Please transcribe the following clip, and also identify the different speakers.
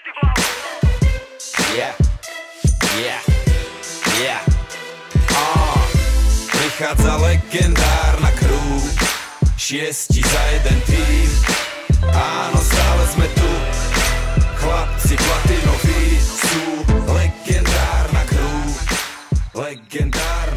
Speaker 1: Yeah, yeah, yeah. Prichádza legendárna crew, 6 za jeden tým. Áno, stále sme tu, chlapci platinoví sú legendárna crew, legendárna.